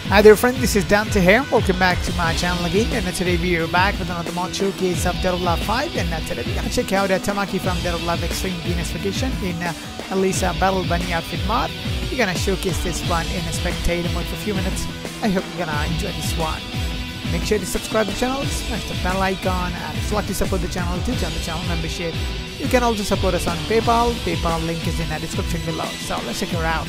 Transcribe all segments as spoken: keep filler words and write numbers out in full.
Hi there friend, this is Dante here. Welcome back to my channel again, and today we are back with another mod showcase of Dead or Alive five, and uh, today we're gonna check out uh, Tamaki from Dead or Alive Extreme Venus Vacation in uh, Elisa Battle Bunny outfit mod. We're gonna showcase this one in a spectator mode for a few minutes. I hope you're gonna enjoy this one. Make sure to subscribe to the channel, smash the bell icon, and if you'd like to support the channel, to join the channel membership. You can also support us on PayPal. PayPal link is in the description below. So let's check her out.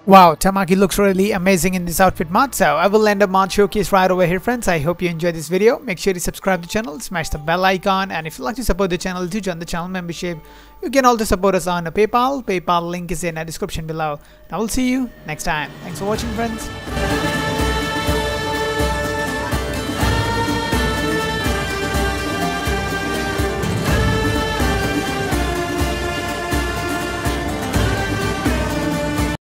Wow, Tamaki looks really amazing in this outfit mod. So I will end up mod showcase right over here, friends. I hope you enjoyed this video. Make sure to subscribe to the channel, smash the bell icon, and if you'd like to support the channel, do join the channel membership. You can also support us on PayPal. PayPal link is in the description below. I will see you next time. Thanks for watching, friends.